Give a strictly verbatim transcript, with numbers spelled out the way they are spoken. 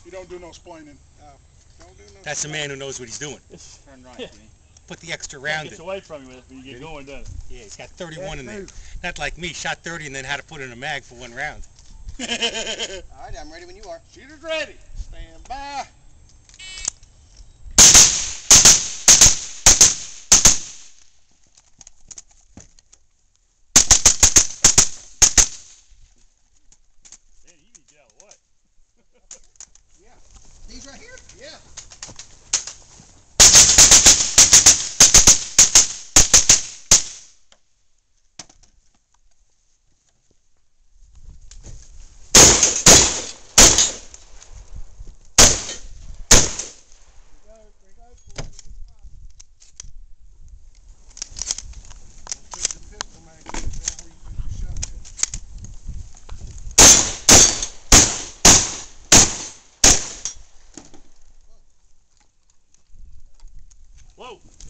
You don't do no splaining. No. Don't do no That's a man who knows what he's doing. Turn right, Jimmy. Put the extra round Gets in. away from you when you get going, doesn't it? Yeah, he's got thirty-one Yeah, in there. move. Not like me, shot thirty and then had to put in a mag for one round. All right, I'm ready when you are. Shooter's ready. Stand by. Man, you need to get out of the way. Yeah. These right here? Yeah. Whoa!